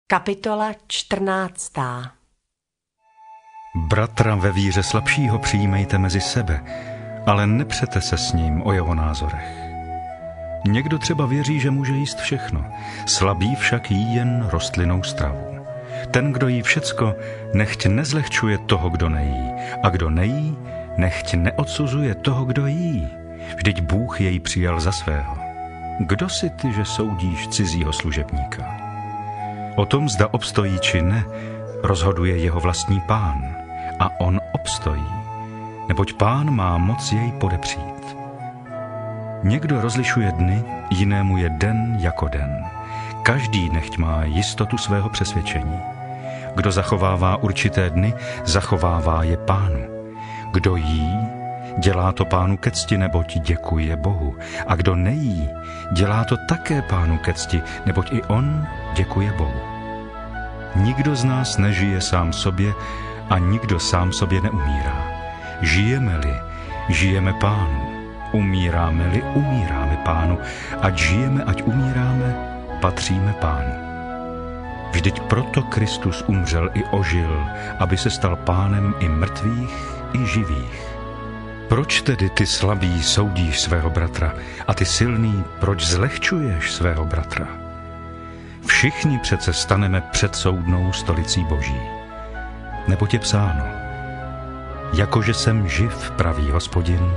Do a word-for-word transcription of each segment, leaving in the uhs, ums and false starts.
Kapitola čtrnáctá. Bratra ve víře slabšího přijímejte mezi sebe, ale nepřete se s ním o jeho názorech. Někdo třeba věří, že může jíst všechno, slabý však jí jen rostlinnou stravu. Ten, kdo jí všecko, nechť nezlehčuje toho, kdo nejí, a kdo nejí, nechť neodsuzuje toho, kdo jí. Vždyť Bůh jej přijal za svého. Kdo si ty, že soudíš cizího služebníka? O tom, zda obstojí či ne, rozhoduje jeho vlastní Pán, a on obstojí, neboť Pán má moc jej podepřít. Někdo rozlišuje dny, jinému je den jako den. Každý nechť má jistotu svého přesvědčení. Kdo zachovává určité dny, zachovává je Pánu. Kdo jí, dělá to Pánu ke cti, neboť děkuje Bohu. A kdo nejí, dělá to také Pánu ke cti, neboť i on děkuje Bohu. Nikdo z nás nežije sám sobě a nikdo sám sobě neumírá. Žijeme-li, žijeme Pánu. Umíráme-li, umíráme Pánu. Ať žijeme, ať umíráme, patříme Pánu. Vždyť proto Kristus umřel i ožil, aby se stal Pánem i mrtvých, i živých. Proč tedy ty slabý soudíš svého bratra a ty silný, proč zlehčuješ svého bratra? Všichni přece staneme před soudnou stolicí Boží. Neboť je psáno, jakože jsem živ, pravý Hospodin,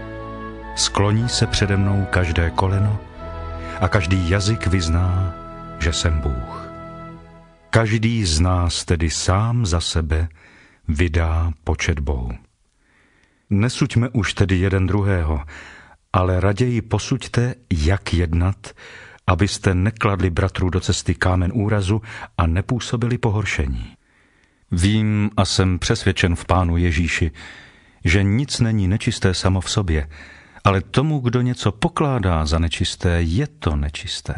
skloní se přede mnou každé koleno a každý jazyk vyzná, že jsem Bůh. Každý z nás tedy sám za sebe vydá počet Bohu. Nesuďme už tedy jeden druhého, ale raději posuďte, jak jednat, abyste nekladli bratru do cesty kámen úrazu a nepůsobili pohoršení. Vím a jsem přesvědčen v Pánu Ježíši, že nic není nečisté samo v sobě, ale tomu, kdo něco pokládá za nečisté, je to nečisté.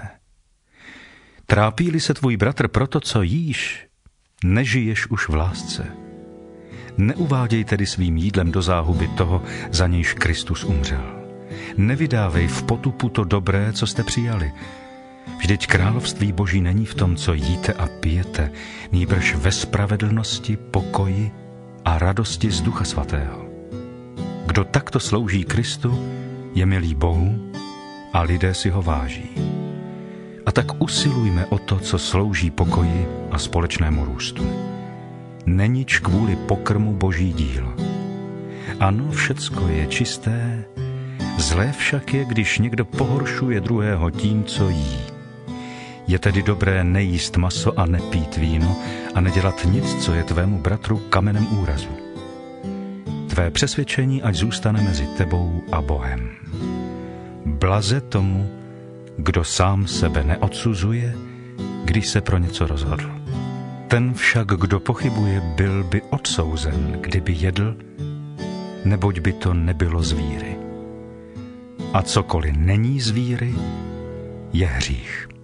Trápí-li se tvůj bratr proto, co jíš, nežiješ už v lásce. Neuváděj tedy svým jídlem do záhuby toho, za nějž Kristus umřel. Nevydávej v potupu to dobré, co jste přijali. Vždyť království Boží není v tom, co jíte a pijete, nýbrž ve spravedlnosti, pokoji a radosti z Ducha Svatého. Kdo takto slouží Kristu, je milý Bohu a lidé si ho váží. A tak usilujme o to, co slouží pokoji a společnému růstu. Nenič kvůli pokrmu Boží dílo. Ano, všecko je čisté, zlé však je, když někdo pohoršuje druhého tím, co jí. Je tedy dobré nejíst maso a nepít víno a nedělat nic, co je tvému bratru kamenem úrazu. Tvé přesvědčení ať zůstane mezi tebou a Bohem. Blaze tomu, kdo sám sebe neodsuzuje, když se pro něco rozhodl. Ten však, kdo pochybuje, byl by odsouzen, kdyby jedl, neboť by to nebylo z víry. A cokoliv není z víry, je hřích.